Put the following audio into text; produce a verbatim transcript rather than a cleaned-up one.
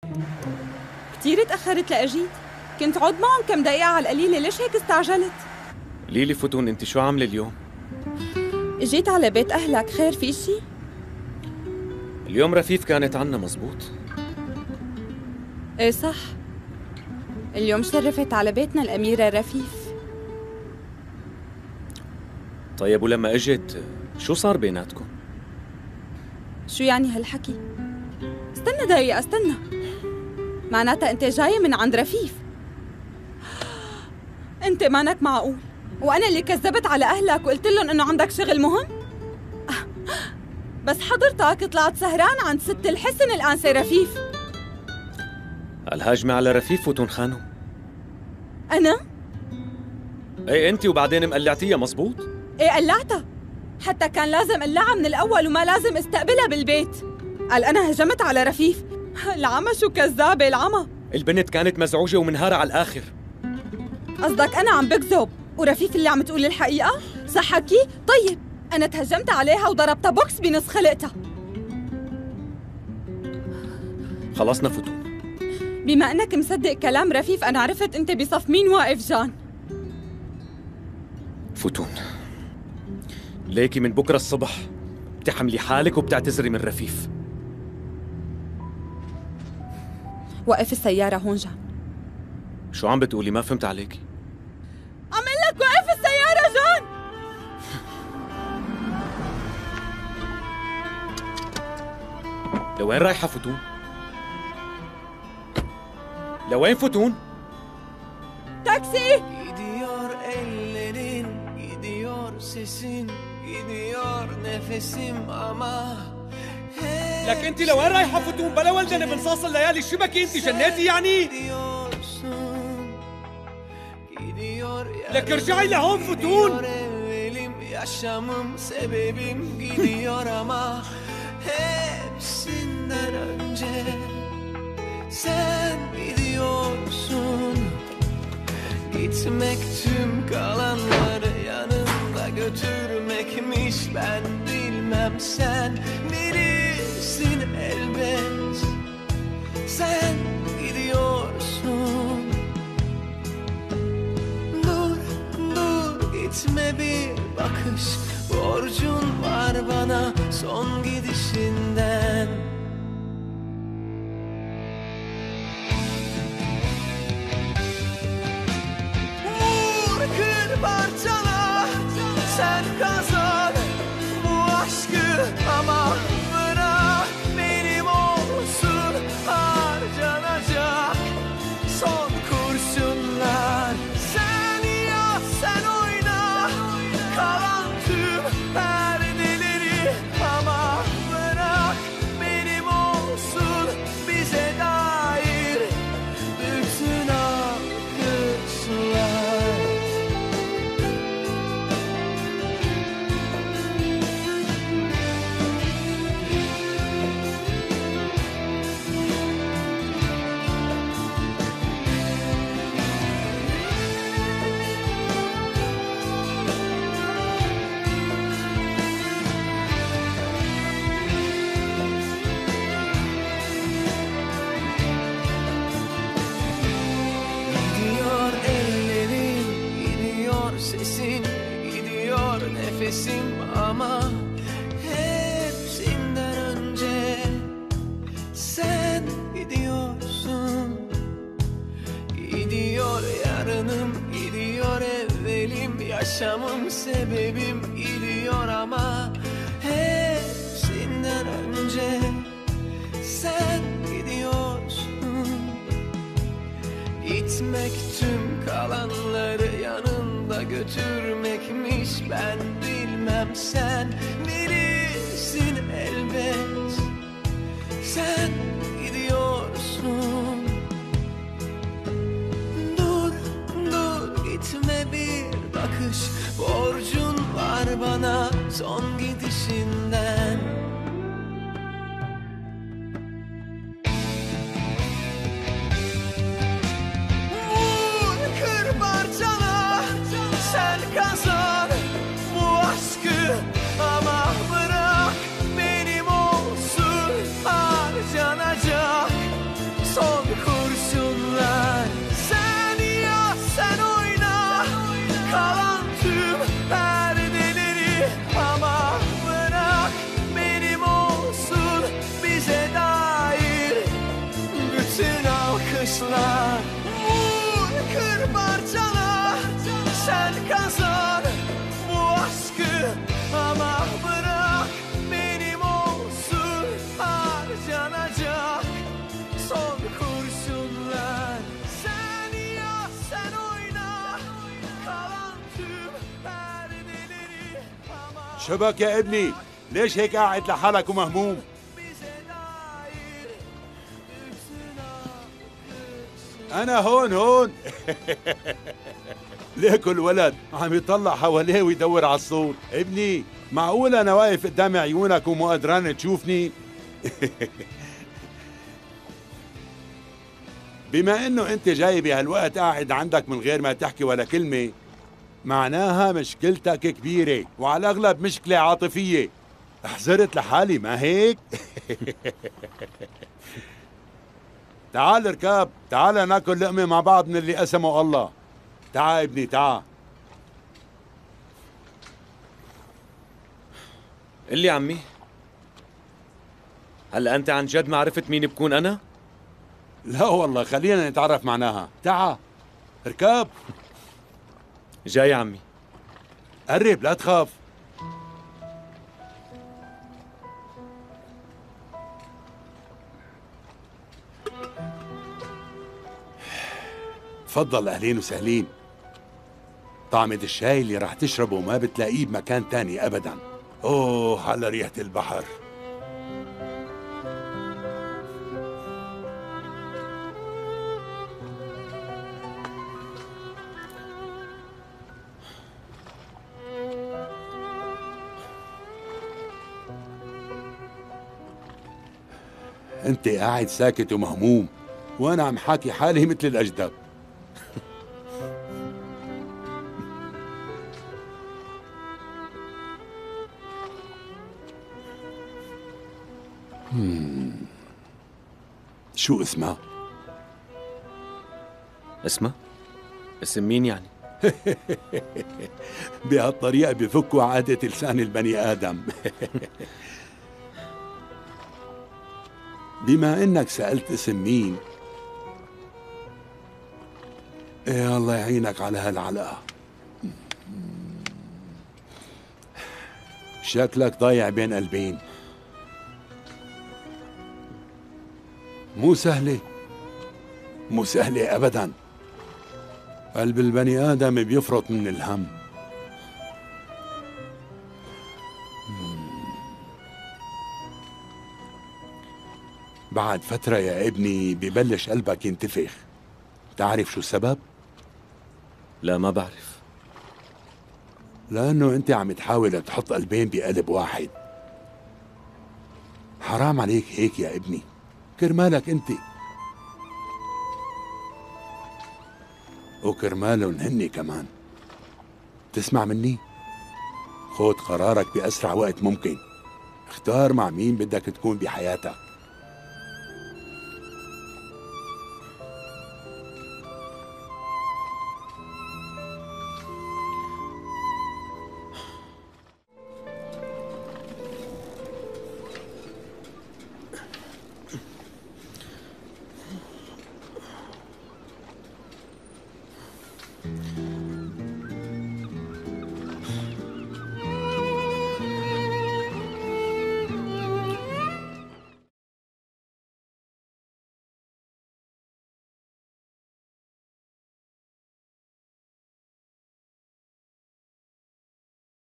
كتير تأخرت لأجيت. كنت عود معهم كم دقيقة على القليلة، ليش هيك استعجلت؟ ليلي فتون، انت شو عاملة اليوم؟ اجيت على بيت أهلك، خير في شي؟ اليوم رفيف كانت عنا مزبوط؟ ايه صح، اليوم شرفت على بيتنا الأميرة رفيف. طيب ولما اجت شو صار بيناتكم؟ شو يعني هالحكي؟ استنى دقيقة استنى، معناتها انت جاية من عند رفيف؟ انت مانك معقول، وانا اللي كذبت على اهلك وقلت لهم انه عندك شغل مهم؟ بس حضرتك طلعت سهران عند ست الحسن الآنسة رفيف. الهاجمة على رفيف فتون خانم. أنا؟ ايه انت، وبعدين مقلعتيها مزبوط؟ ايه قلعتها، حتى كان لازم قلعها من الأول وما لازم استقبلها بالبيت. قال أنا هجمت على رفيف. العمى شو كذابة العمى. البنت كانت مزعوجة ومنهارة على الآخر. قصدك أنا عم بكذب ورفيف اللي عم تقول الحقيقة؟ صح حكي؟ طيب أنا تهجمت عليها وضربتها بوكس بنص خلقتها. خلصنا فتون. بما أنك مصدق كلام رفيف أنا عرفت أنت بصف مين واقف جان. فتون، ليكي من بكرة الصبح بتحملي حالك وبتعتذري من رفيف. وقف السيارة هون جان. شو عم بتقولي؟ ما فهمت عليكي. عم لك وقف السيارة جان. لوين رايحة فتون؟ لوين فتون؟ تاكسي. Gidiyor ellerin, gidiyor sesin, gidiyor nefesim ama لك انت لوين رايحة فتون؟ بلا ولدني بنصاص الليالي، الشبكة انت جنيتي يعني؟ لك ارجعي لهون فتون. Yaşamım sebebim gidiyor ama hepsinden önce sen gidiyorsun. Gitmek tüm kalanları yanında götürmekmiş, ben bilmem sen bilirsin elbet. Sen gidiyorsun. Dur, dur gitme, bir bakış borcun var bana son gidişinden. Vur kır parçala, sen kazan bu aşkı ama bırak benim olsun harcanacak son kurşunlar. Sen yaz, sen oyna kalan tüm perdeleri ama bırak benim olsun bize dair bütün akışlar. Gidiyor ellerin, gidiyor sesin, gidiyor nefesim ama hepsinden önce sen gidiyorsun. Gidiyor yarınım, gidiyor evvelim, yaşamım sebebim gidiyor ama hepsinden önce sen gidiyorsun. Gitmek tüm kalanları yanında götürmekmiş, ben bilmem sen bilirsin elbet. Sen gidiyorsun. Dur, dur gitme, bir bakış borcun var bana son gidişinden. Vur kır parçala, sen kazan bu aşkı ama bırak benim olsun harcanacak son bakışlar. Vur kır parçala, sen kazan bu aşkı. Ama bırak benim olsun harcanacak son kurşunlar. Sen yaz sen oyna kalan tüm perdeleri. Ama شبك يا ابني؟ ليش هيك قاعد لحالك ومهموم؟ bize dair bütün akışlar. أنا هون هون. ليكوا الولد عم يطلع حواليه ويدور على الصوت. ابني معقول أنا واقف قدام عيونك ومو قدران تشوفني؟ بما إنه أنت جاي بهالوقت قاعد عندك من غير ما تحكي ولا كلمة، معناها مشكلتك كبيرة وعلى الأغلب مشكلة عاطفية. حزرت لحالي ما هيك؟ تعال اركب، تعال ناكل لقمة مع بعض من اللي قسمه الله. تعال ابني تعال. قل لي عمي، هلا انت عن جد ما عرفت مين بكون انا؟ لا والله خلينا نتعرف معناها. تعال اركب. جاي عمي. قرب لا تخاف. تفضل اهلين وسهلين. طعمة الشاي اللي راح تشربه ما بتلاقيه بمكان تاني ابدا. اوه على ريحة البحر. انت قاعد ساكت ومهموم وانا عم حاكي حالي مثل الاجدب. شو اسمها؟ اسمها؟ اسم مين يعني؟ بهالطريقة بفكوا عادة لسان البني آدم. بما انك سألت اسم مين، ايه الله يعينك على هالعلقة. شكلك ضايع بين قلبين. مو سهلة، مو سهلة أبدا. قلب البني آدم بيفرط من الهم. بعد فترة يا ابني ببلش قلبك ينتفخ. تعرف شو السبب؟ لا ما بعرف. لأنه أنت عم تحاول تحط قلبين بقلب واحد. حرام عليك هيك يا ابني، كرمالك أنت وكرمالهم هني كمان. تسمع مني؟ خود قرارك بأسرع وقت ممكن. اختار مع مين بدك تكون بحياتك.